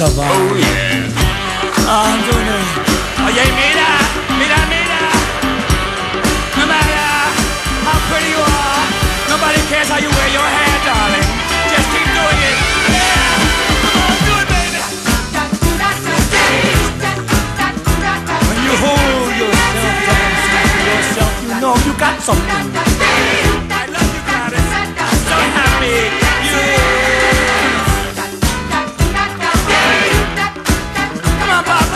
Savannah. Oh yeah. I'm doing it. Oye, mira, mira, mira. No matter how pretty you are, nobody cares how you wear your hair, darling. Just keep doing it. Yeah. Come on, do it, baby. When you hold yourself down to yourself, you know you got something. I love you, Gladys. I'm so happy. Come on, Papa.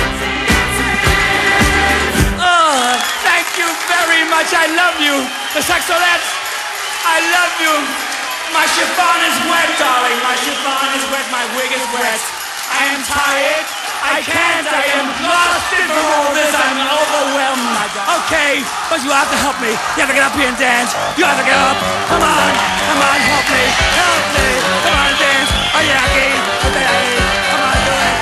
Oh, thank you very much. I love you. The Saxolettes, I love you. My chiffon is wet, darling. My chiffon is wet. My wig is wet. I am tired. I can't. I am exhausted from all this. I'm overwhelmed, my God. Okay, but you have to help me. You have to get up here and dance. You have to get up. Come on. Come on, help me. Help me. Come on, dance. Oh, yeah, okay. Come on, do it.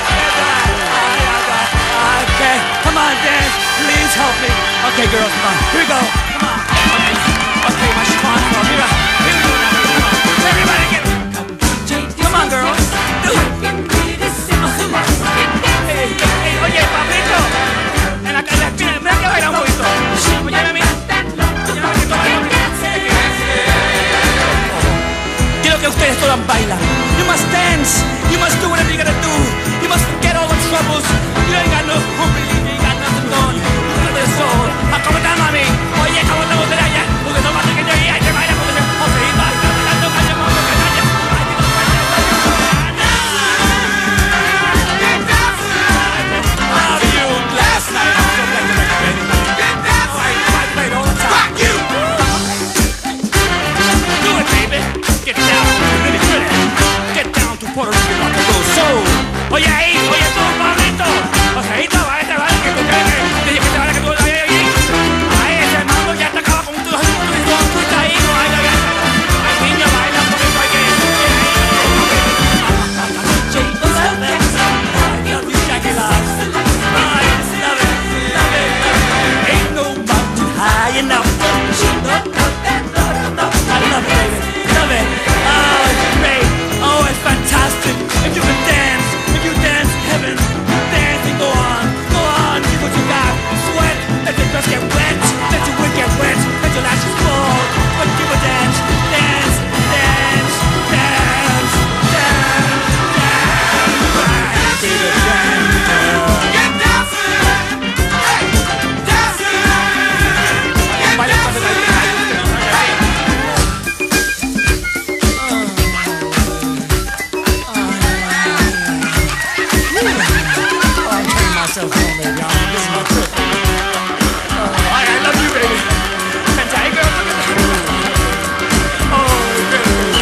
Okay, come on, dance. Please help me. Okay, girls, come on. Here we go. Come on. Okay, my chiffon. Here we go. Here we go now. Come on. Everybody get it. Come on, girls. Do it. Come on. Hey, oye, Pablito. En la esquina, ven que baila un poquito. Oye, a mí. Quiero que ustedes todas bailan. You must dance. You must do whatever you gotta do. You must forget all the troubles. You ain't got no hungry. You ain't got nothing going. You got the soul. ¿Cómo estás, mami? Oye, ¿cómo estamos de allá? Porque no pasa que yo y te baila porque se José y va. Get down, really good at it. Get down to Puerto Rican rock and roll soul. Oye ahí, oye tú, Pablito. Joséito, vale, que tú crees que dije que te vale que tú ahí. Ahí ese mambo ya te acaba con tu estás ahí, no hay al niño baila un poquito hay que. I love you, Jackie Love. I love it. Ain't no mountain high enough. I love it, baby. Love it. Oh, it's great. Oh, it's fantastic. If you can dance, if you dance heaven, dance and go on, give what you got. Sweat, let your dress get wet, let your wig get wet, let your lashes fall. But give a dance, dance, dance, dance, dance, dance, baby, dance. Get dancing, hey, dancing. Baila cuando la vida. Myself home, baby. This is my trip. I love you, baby. And Tiger. Oh, baby.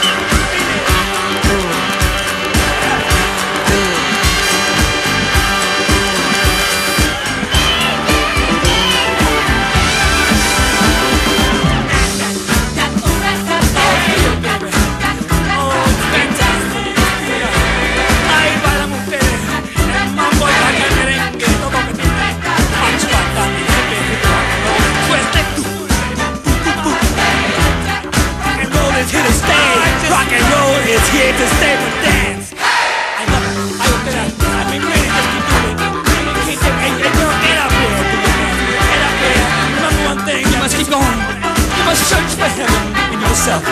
Rock and roll is here to stay with dance. I love it. I mean, really, just keep doing it. Hey, girl, get up here. Get up here. Remember one thing, you must keep going. You must search for heaven in yourself.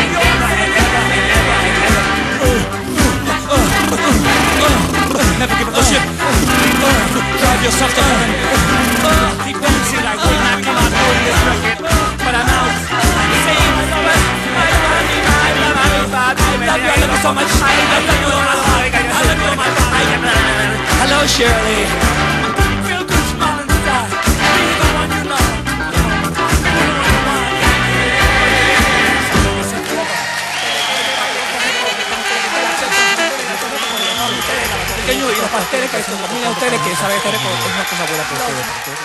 Never give up the ship. Drive yourself to heaven. Keep dancing like we're not come out doing this record. But I'm out. I'm saying I love it. I love you so much. I love you, my body. Hello, Shirley. Feel good, smile inside. Be the one you love. Pequeño y los pasteles que son también a ustedes que saben hacer es una cosa buena para ustedes.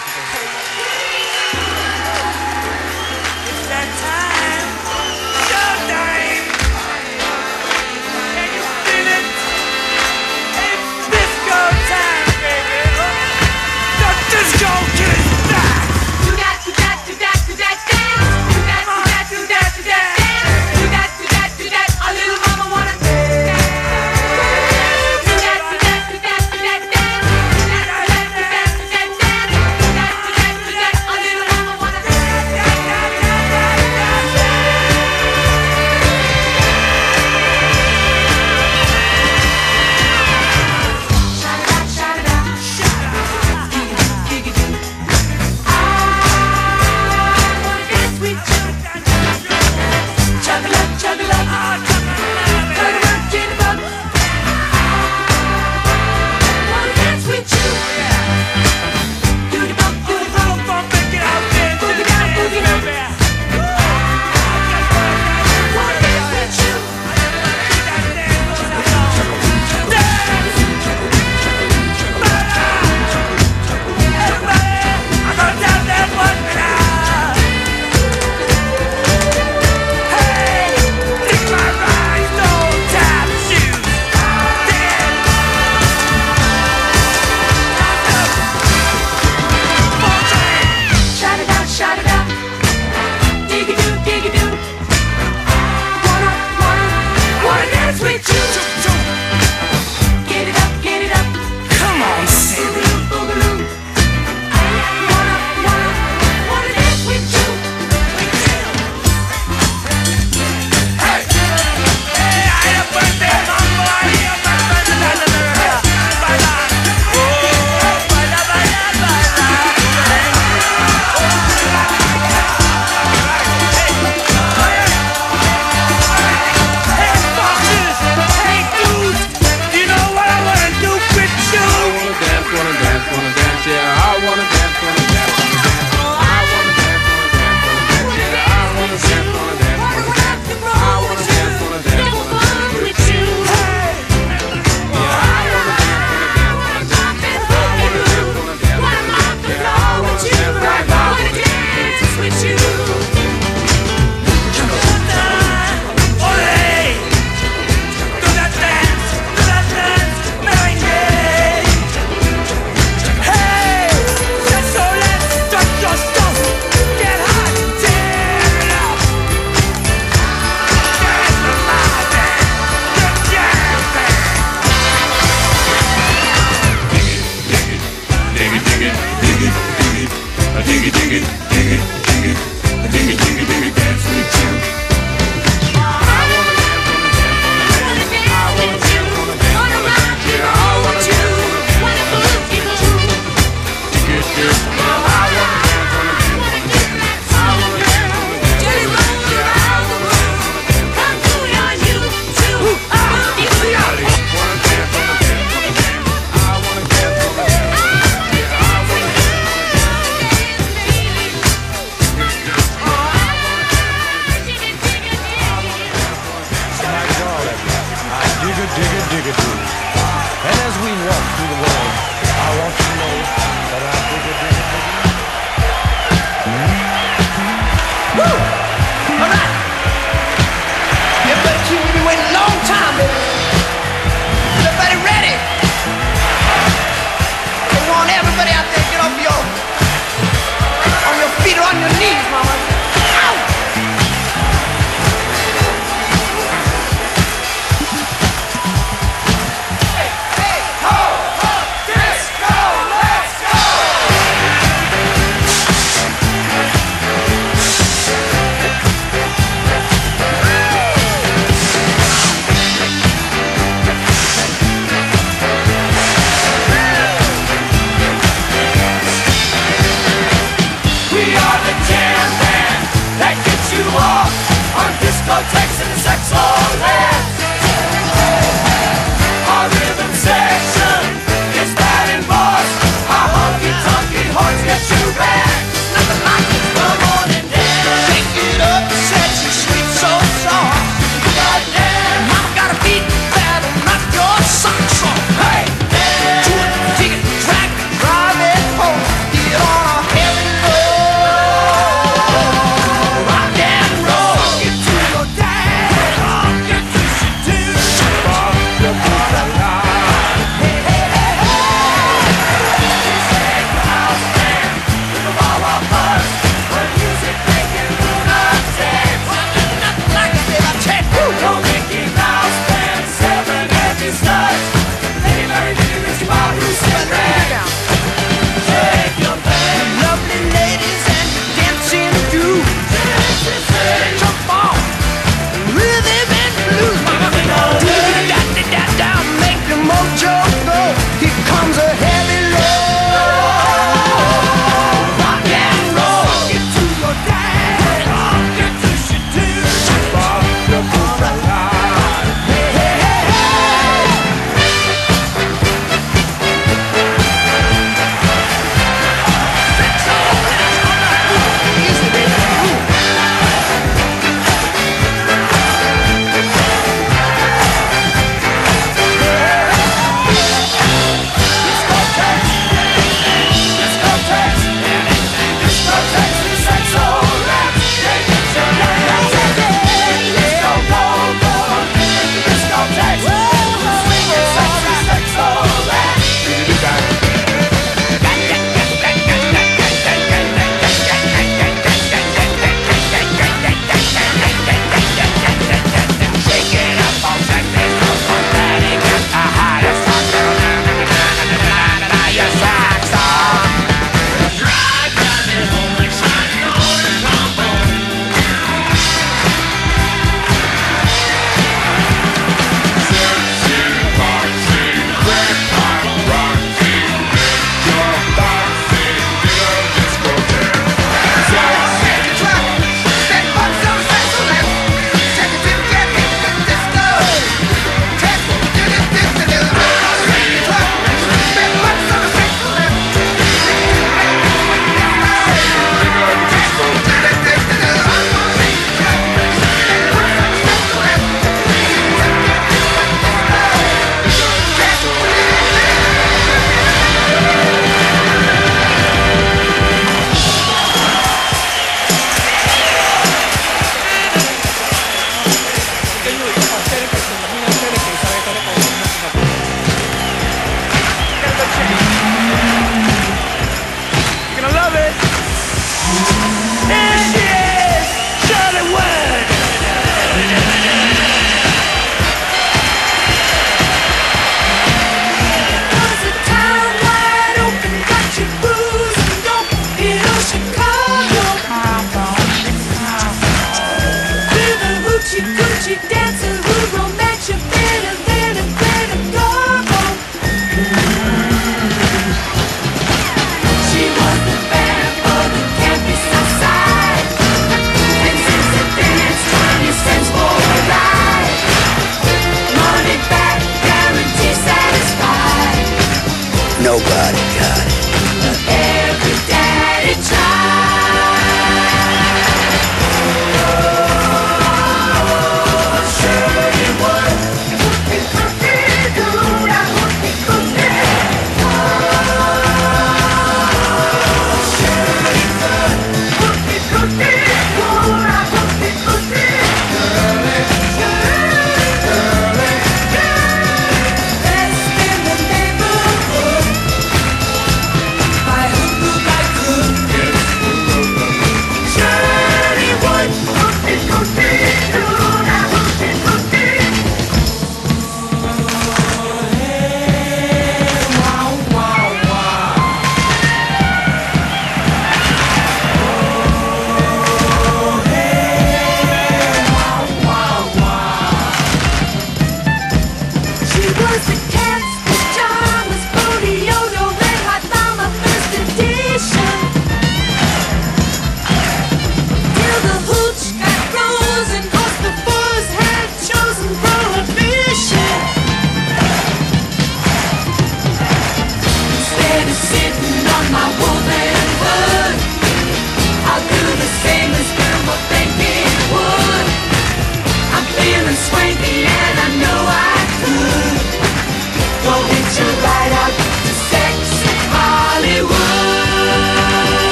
dig it, dig it, dig it, dig it, dig it, dig it, dig it, dance with you. I wanna dance, wanna dance, wanna dance. I wanna dance, wanna dance, wanna dance. Yeah, I wanna dance, wanna dance, dig it, dig it. I wanna dance, wanna dance, wanna dance. I wanna dance, wanna dance, Jelly roll around the world. Come to your YouTube. wanna dance, wanna dance, wanna dance. I wanna dance, wanna dance, wanna dance. Yeah, I wanna dance, wanna dance.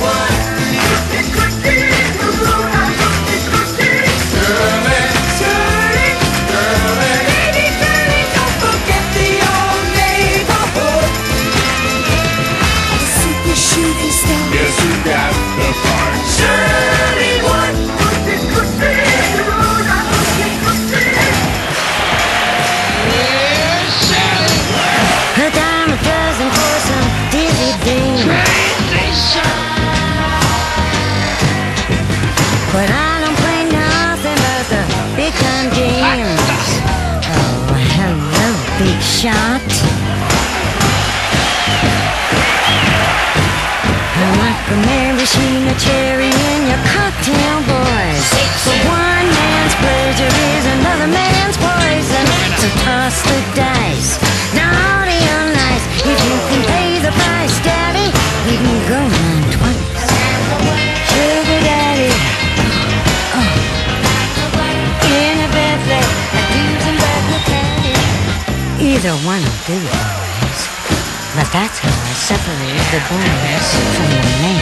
Guess who got the part? Shirley Wood. A dime a dozen for some dizzy ding. But I don't play nothing but the big time games. Oh, hello, big shot. Like a maraschino cherry in your cocktail, boys. For one man's pleasure is another man's poison. So toss the dice, naughty or nice. If you can pay the price, daddy, you can go on twice. Sugar daddy, oh, in a Bentley, a dozen Bentley caddy. Either one will do, boys. But that's how I separate the boys from the men.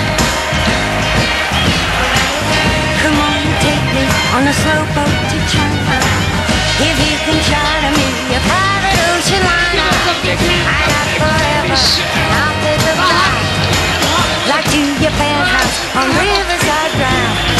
Come on, take me on a slow boat to China. If you can charter me a private ocean liner, I got forever, I'll take the flight. Like to your penthouse on Riverside Drive.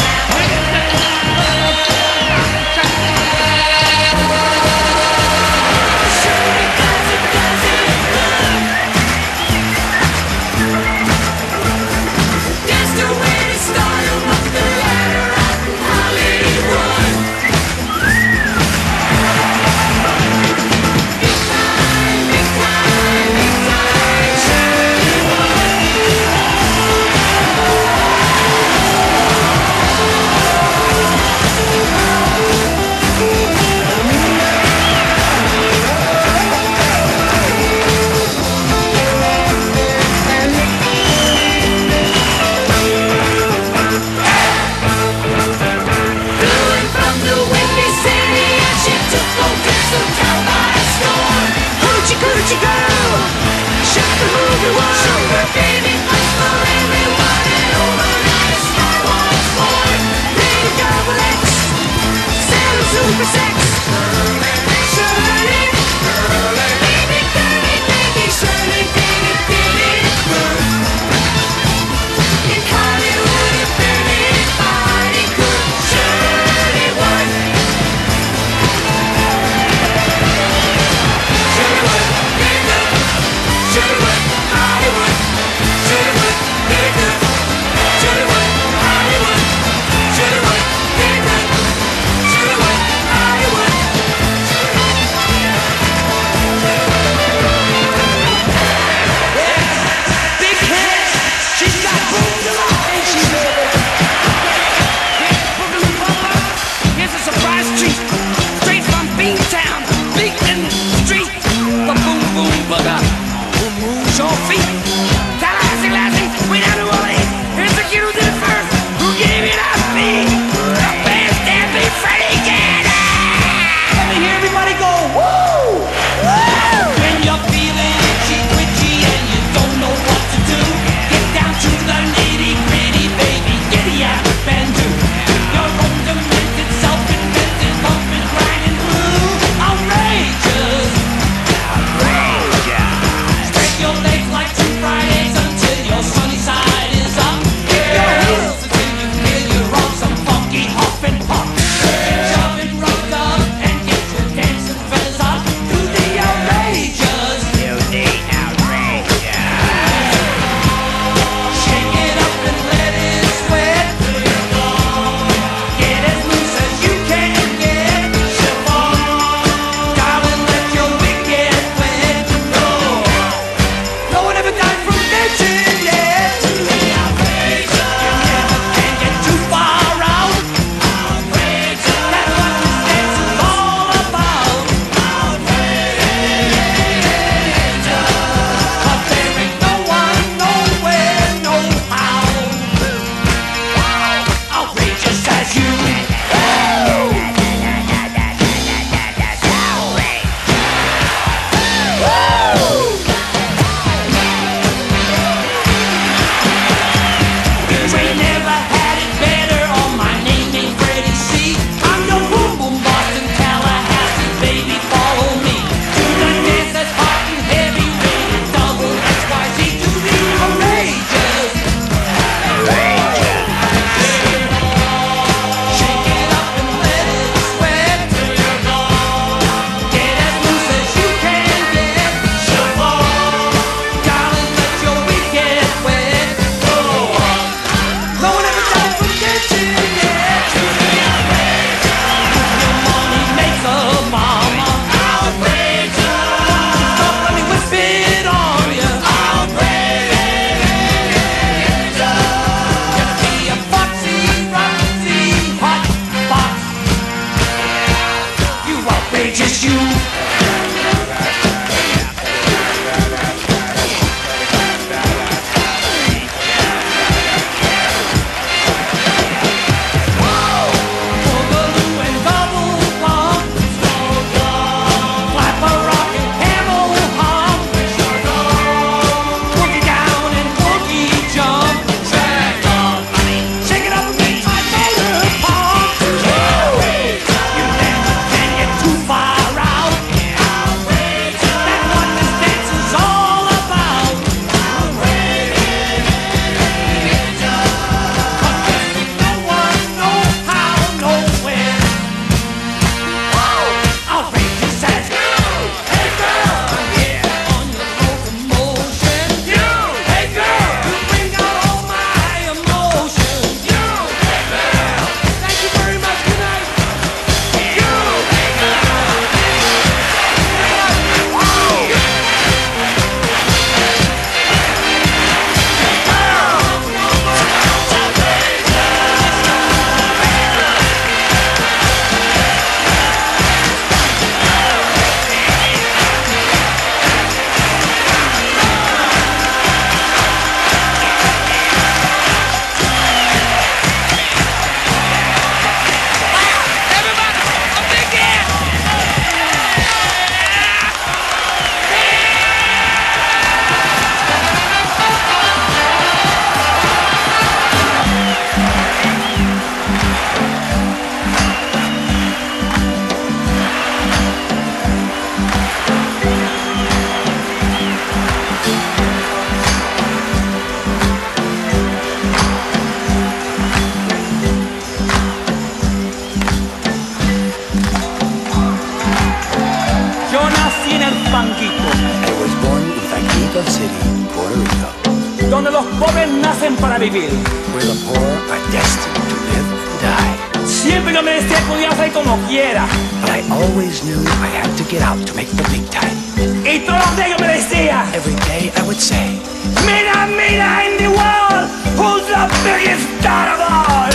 para vivir. where the poor are destined to live and die. Siempre lo merecía, podía hacer como quiera. But I always knew I had to get out to make the big time. Y todos los días yo me decía, Every day I would say, mira, mira in the world, who's the biggest star of all?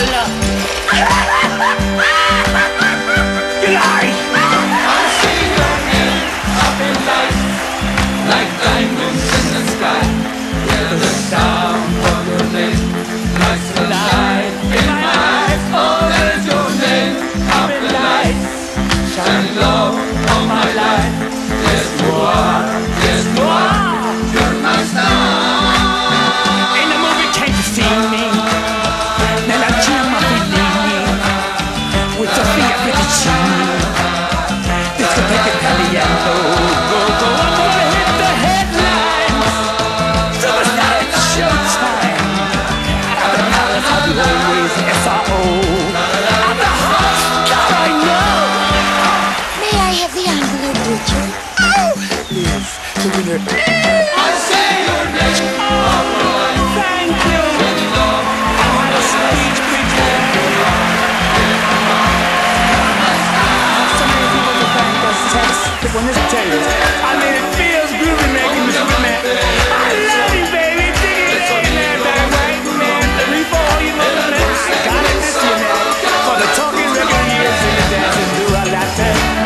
You lie. Like diamonds in the sky, hear the sound of your name, like the light in my eyes. Oh, there's your name, up the light, shine low on my life. Yes, you are, yes, you are, you're my star. In the movie, can't you see me? Nella cima Fellini, with Sofia Fettuccini, discotheque Italiano. Go, go, I'm gonna hit the headlines. Superstar at showtime. At the Palace of Always SRO. I'm the hottest star I know. May I have the envelope, Richard? the winner. I say your name, Thank you. I had a speech prepared. So many people to thank us. Take one, this tell you. I mean, it feels groovy making this with me. I love you, baby. Dig it in there, that white man. The reaper, all you little men. I got it this year, man. For the talking regular years in the dancing do a latte.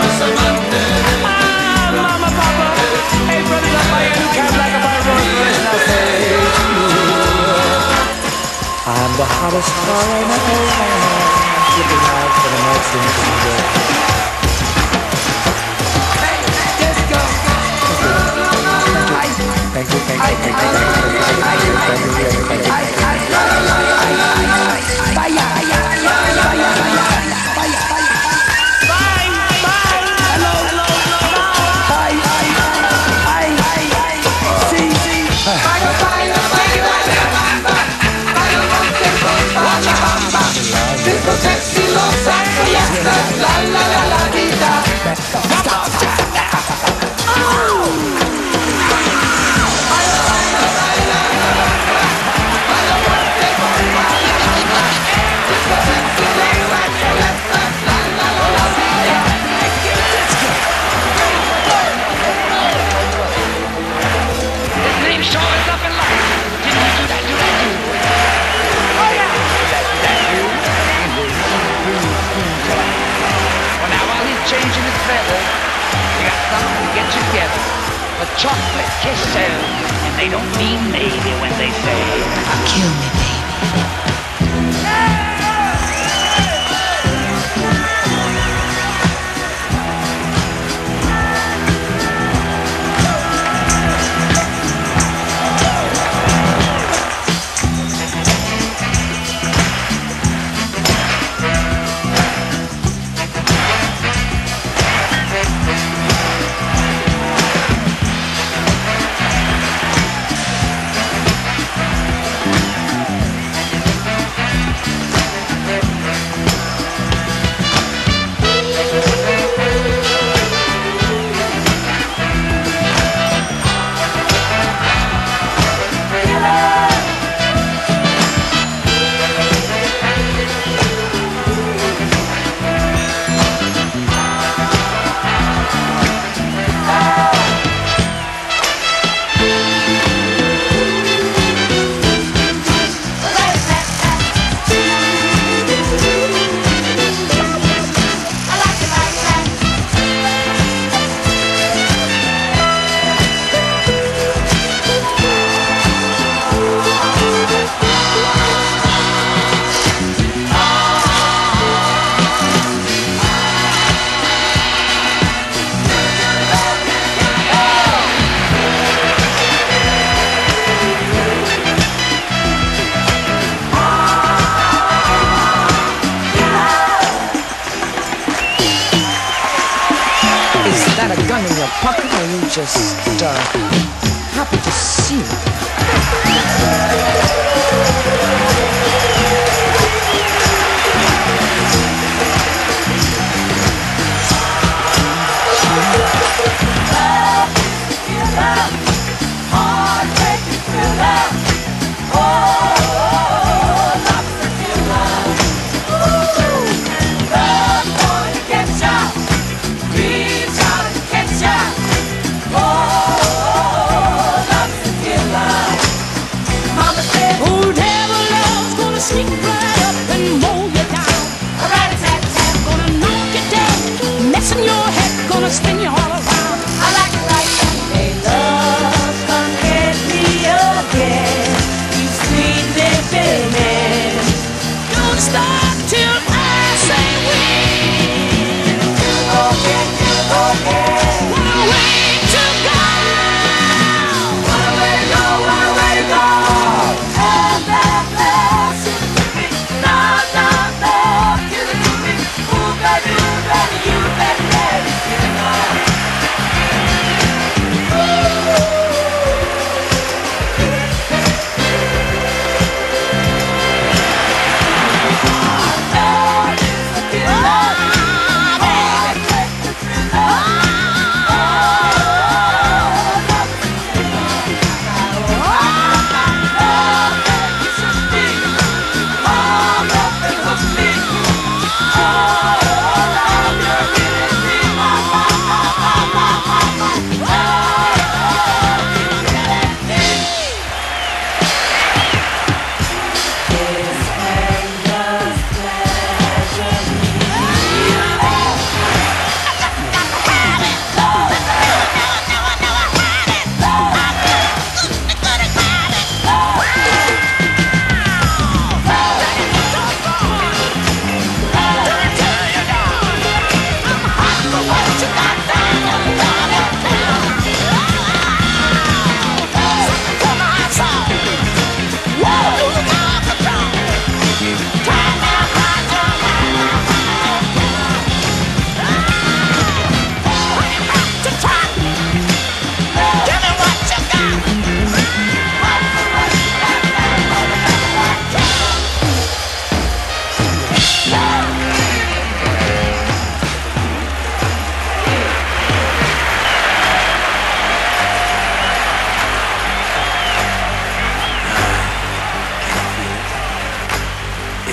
Mama, papa. Hey, brother, up by you. Kind of like a bar road. And I say to you, I'm the hottest star I know. Looking out for the next thing to do. Thank you, chocolate kisses, and they don't mean maybe when they say, Kill me, baby. Pocket, or you just happy to see me? Heartbreaking thriller. Oh,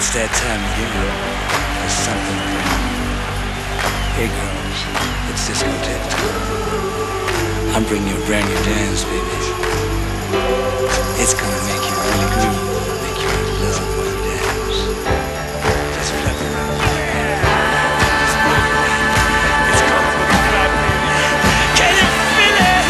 It's that time of year for something brand new. Hey girls, it's discotheque time. I'm bringing you a brand new dance, baby. It's gonna make you really groove, make you love when you dance. Just flip around. Just move it. It's called Boogie Flop, baby. Can you feel it?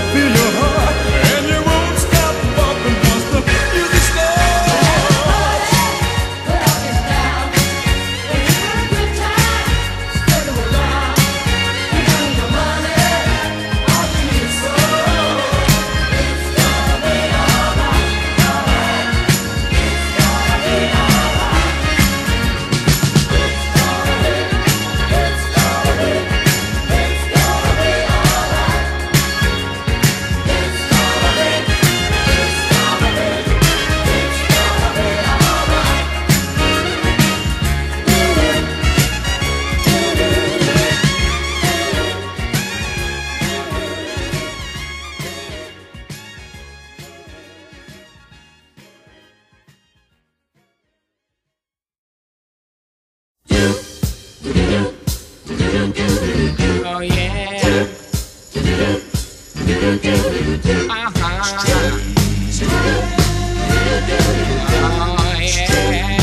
feel your heart, and you won't stop bumping once the music starts. Put up is down. When you're having a good time, spread it around. You bring your money, I'll give you soul. It's gonna be alright, alright. It's gonna be alright. It's gonna be, it's gonna be, it's gonna be alright. It's gonna be, it's gonna be, it's gonna be alright. Oh yeah. Oh yeah.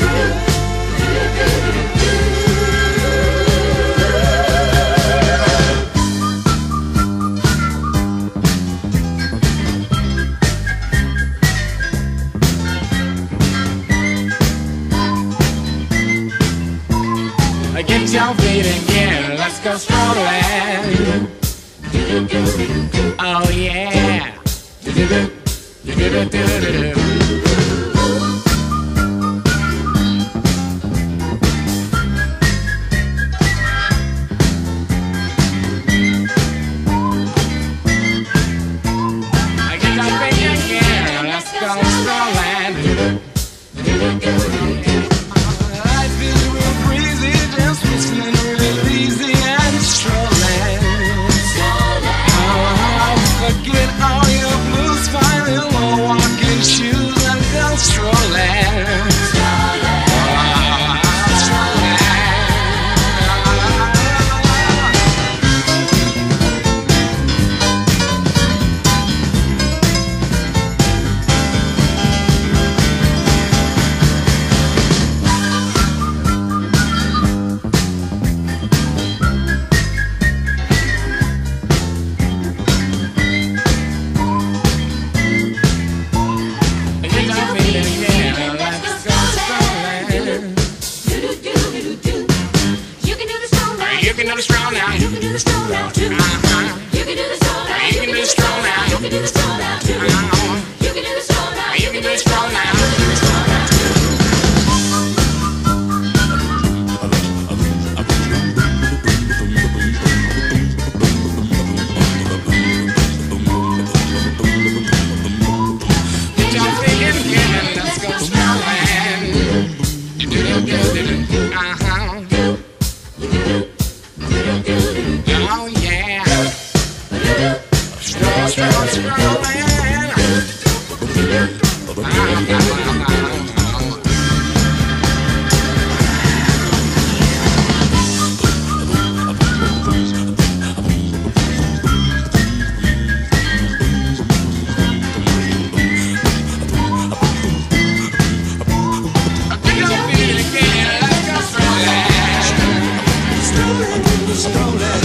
Get your feet again, let's go strolling. Oh yeah. Get your feet again, let's go strolling. Life is real crazy, just whistling real easy and strolling. Forget all your blues, find your low walking shoes and go strolling. You can do the stroll now. You can do the stroll now too. You can do the stroll now. You can do the stroll now. You can do the stroll now too. You can do the stroll now. You can do the stroll now. You can do the stroll now too. Get your feet in here and let's go strolling. Oh yeah. Stroll, stroll, strolling. Get your feet again, let's go strolling.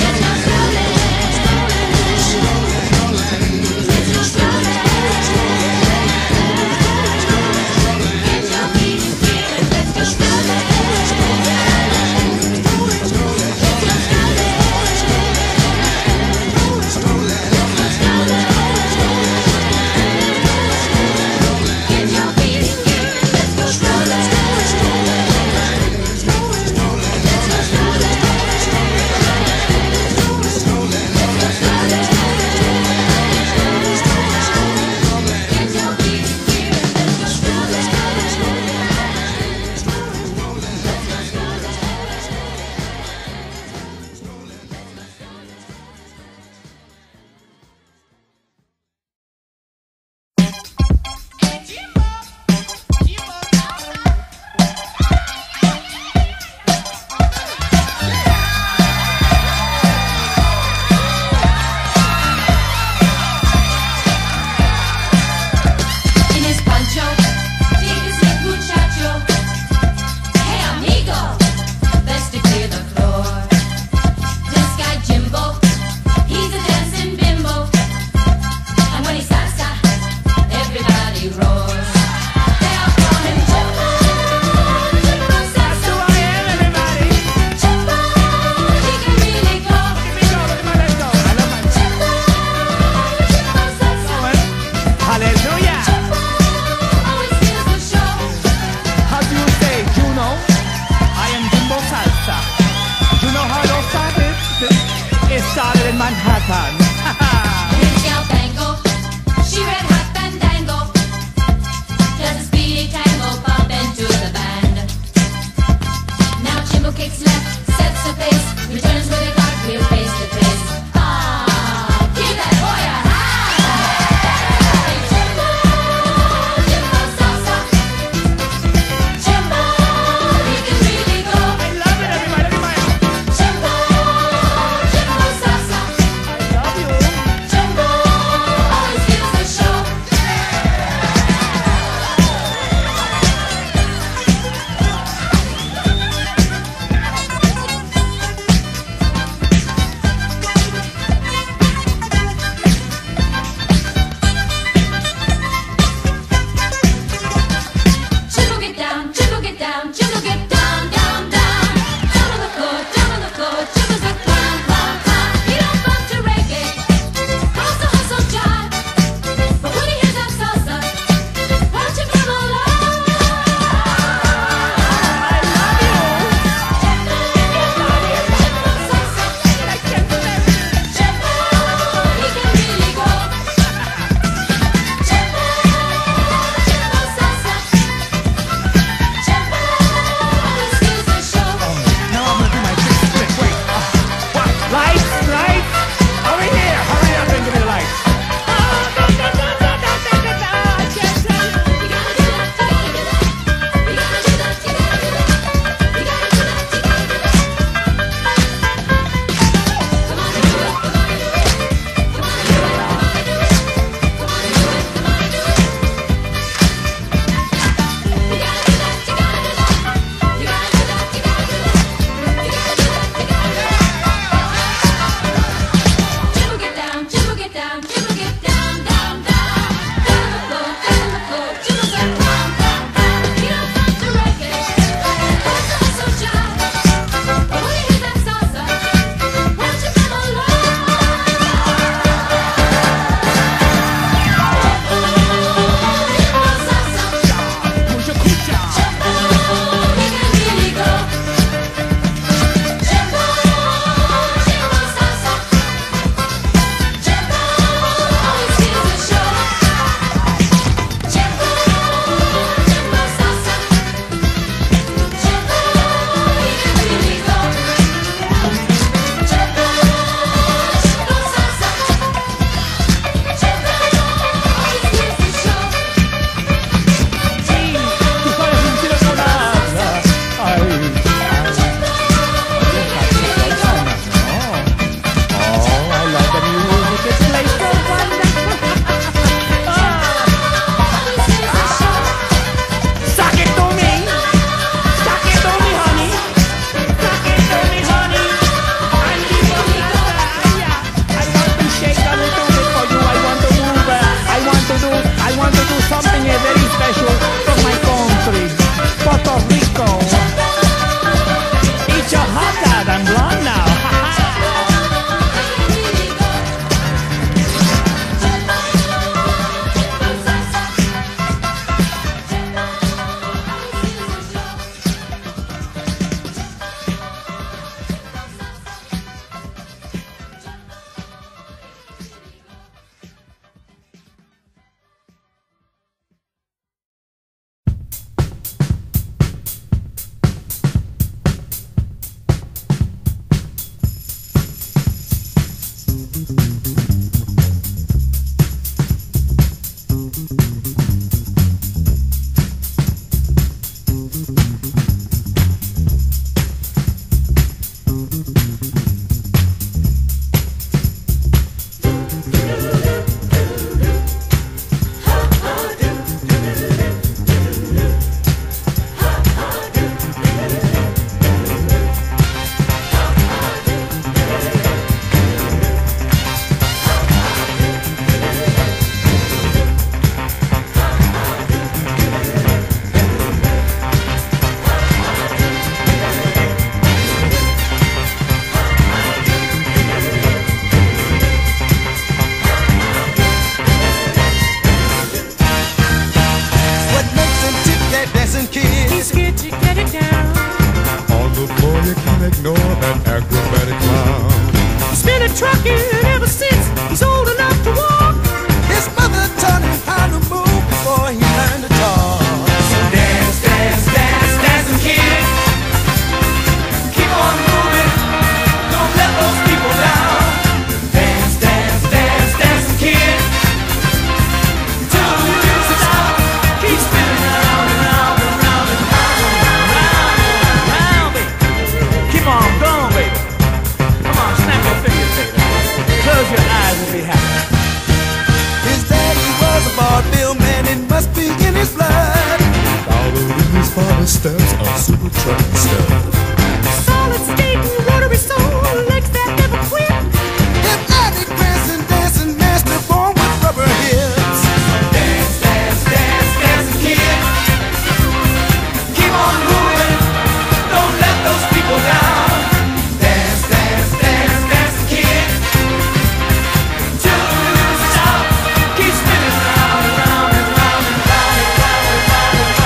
stamps are super trucking stuff. Solid state and rotary soul, legs that never quit. Hypnotic prancing, dancing, master born with rubber hips. Dance, dance, dance, dancing kid. Keep on moving, don't let those people down. Dance, dance, dance, dancing kid. Till the music stops, keep spinning round and round and round and round and round and round and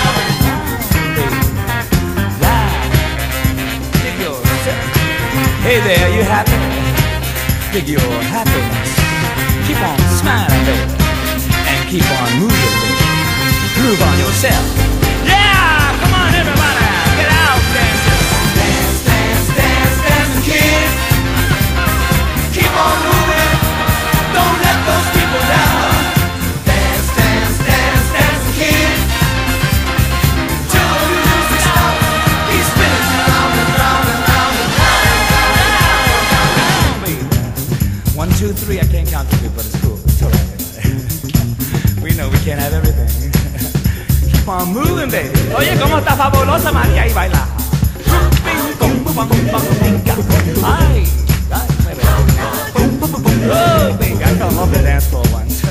round. Dig yourself. Hey there, you happy? Dig your happiness. Keep on smiling, baby, and keep on moving, baby. Groove on yourself. Yeah, come on, everybody, get out, dancers. Dance, dance, dance, dancing kid. Keep on moving, don't let those people down. Dance, dance, dance, dancing kid. Till the music stops, keep spinning round and round and round and round and round and round. 1, 2, 3, I can't count to you, but it's cool. It's all right. We know we can't have everything. Keep on moving, baby. Oye, ¿cómo está fabulosa María y baila? Ay, ay, baby. Oh, baby, I come off the dance floor once.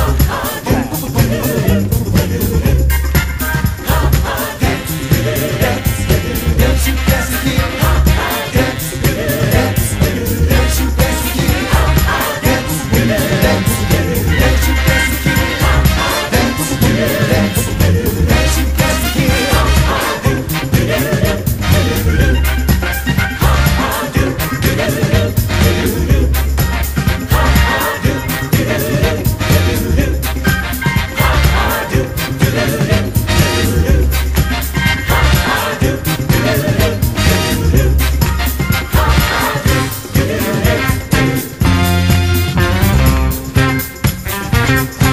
Dance, you dancing kid. Dance, dance, dance, you dancing kid. Dance, dance, dance, you dancing kid. Dance, dance, dance, you dancing kid.